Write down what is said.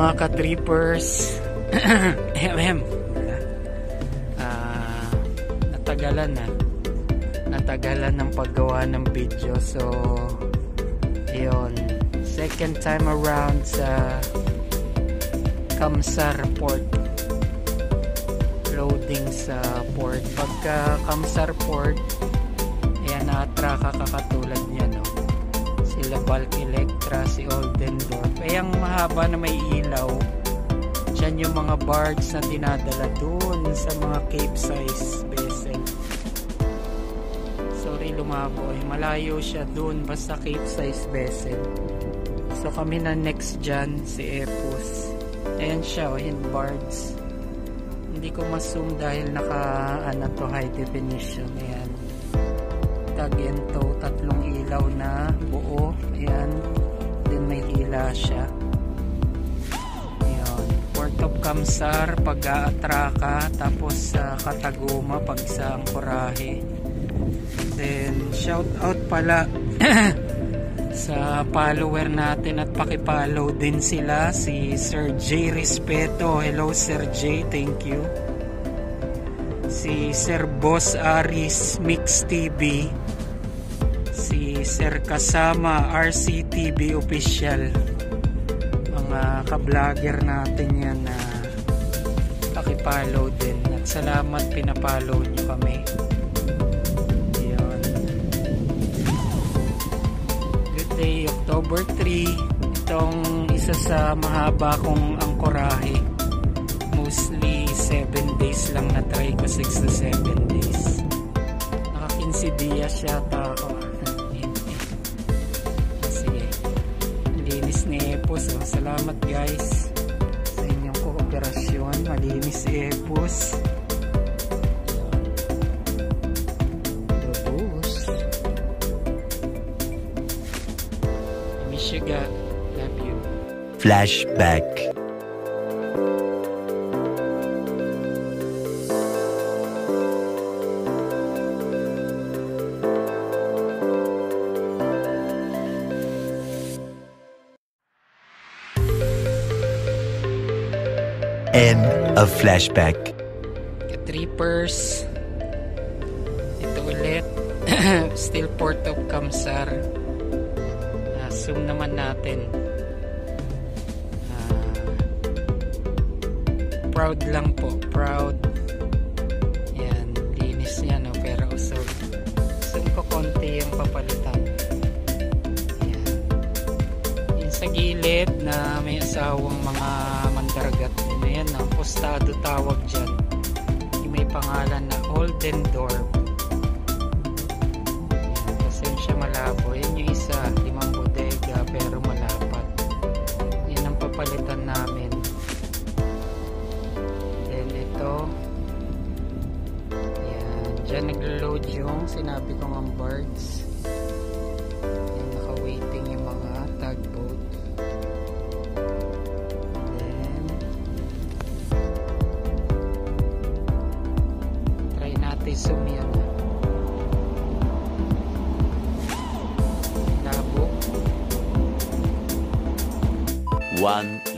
mga ka-trippers. natagalan ng paggawa ng video, so ayun, second time around sa Kamsar Port, loading sa port. Pagka Kamsar Port, ayan, na-atraka kakatulad niya, no? Sila Bulk Electra, si Oldendorf. Ang mahaba na may ilaw, dyan yung mga barge na dinadala dun sa mga Capesize vessel. Sorry, lumaboy, malayo siya dun basta Capesize vessel. So kami na next dyan, si Epos. Ayan siya, yung barge. Hindi ko ma-zoom dahil naka to high definition. Ayan, tagento, tatlong ilaw na buo. Ayan, then may hila siya. Ayan, Port of Kamsar pag-aatraka, tapos sa Kataguma pag sa Ancoraje. Then shout out pala sa follower natin at pakipollow din sila, si Sir J Respeto. Hello Sir J, thank you. Si Sir Boss Aris Mix TV, si Sir Kasama RCTV Official, mga ka-vlogger natin yan na pakipollow din, at salamat pinapollow nyo kami. Day, October 3, itong isa sa mahaba kong Ancoraje. Mostly 7 days lang na try ko, 6 to 7 days. Naka 15 dias yata ako. Sige, malinis ni Epos, oh. Salamat guys sa inyong kooperasyon. Malinis si Epos. Sugar, love you. Flashback. End of flashback. Trippers, ito ulit. Still Port of Kamsar. Zoom naman natin. Proud lang po, proud. Yan, linis niya, no? Pero usog. Zoom ko konti yung papalitan. Yan. Yung sa gilid na may asawang mga mandaragat din. Ayan, no? Postado tawag dyan. Yung may pangalan na Oldendorf. Yan, pasensya malabo. Yan yung isa, 5 bodega pero malapat. Yan ang papalitan namin. Then ito, yan, dyan naglo-load yung sinabi kong ang birds. Yan, naka-waiting yung mga tugboat. Then try natin zoom yan. 1